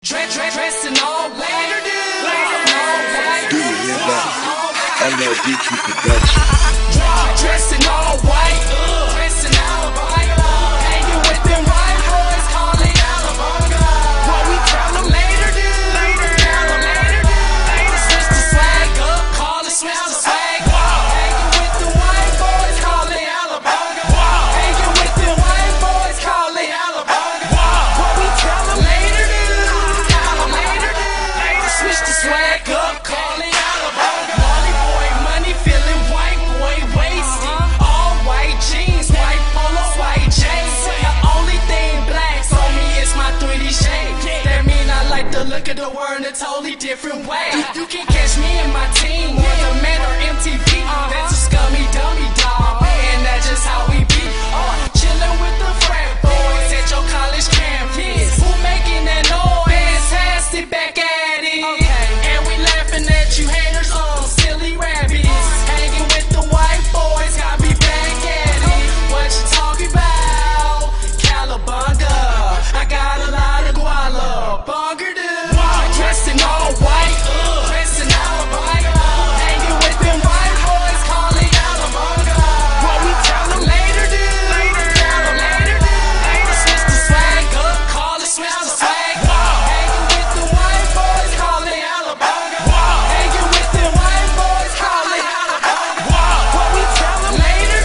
Dressing all white. Do it, nigga. LLDQ production. Dressing all white. Dressing all white. Hanging with them white boys, call it Calabungga. What we tell them later, tell them later. Switch the swag up, call it switch the swag up. Hanging with them white boys, call it Calabungga. Hanging with them white boys, call it Calabungga. What we tell them later, tell them later. Switch the swag up, call it Calabungga. Molly boy, money feeling white boy wasted. All white jeans, white polos, white chains. The only thing black on me is my 3D shade. That mean I like to look at the world in a totally different way. You can catch me and my team with the man or MTV. That's a scummy dummy dog, and that's just how we be. Chillin' with the frat boys at your college campus. Who making that noise? Phantastik back at it. And we laughing at you haters on silly rabbits. Hanging with the white boys, got me back at it. What you talking about? Calabungga. I got a lot of guala. Bunker dressing all white. Dressing all white. Hanging with them white boys, call it Calabungga. What we tell them later, tell them later. Switch the swag up, call it switch the swag up. Hanging with the white boys, call it Calabungga. Hanging with them white boys, call it Calabungga. What we tell them later,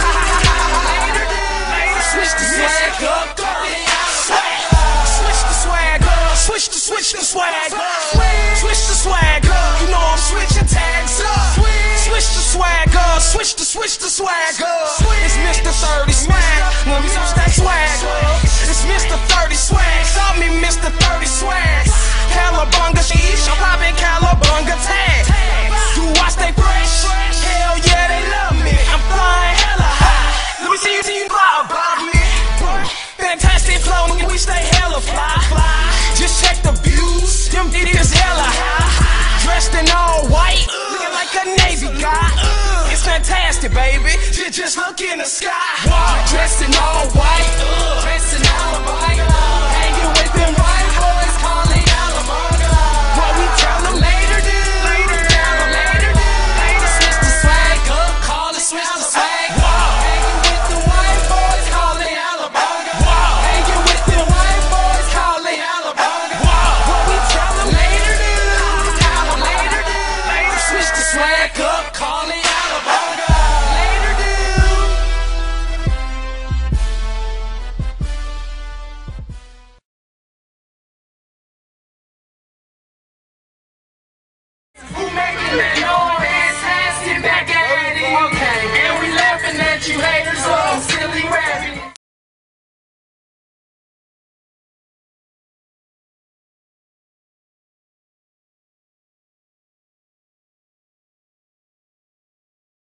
switch the swag up, call it Calabungga. Switch the swag up, switch the swag up. Switch the swag up, you know I'm switching tags up. Switch the swag up, switch the swag up. It's Mr. 30 swag, let me switch that swag up. It's Mr. 30 swag, saw me Mr. 30 swag. Calabungga sheesh, I'm popping Calabungga tag. You watch they fresh, hell yeah they love me. I'm flying hella high, let me see you fly above me. Fantastic flow, we stay hella fly. Just check the views, them niggas hella high. Dressed in all white, looking like a Navy guy. It's fantastic, baby, just look in the sky. Dressed in all white, dressing all white. Hanging with them white boys, call it Calabungga. What we tell them later, tell them later. Switch the swag up, call it switch the swag up. Hanging with the white boys, call it Calabungga. Hanging with them white boys, call it Calabungga. What we tell them later, tell them later. Switch the swag up, call it Calabungga. Later, Who making that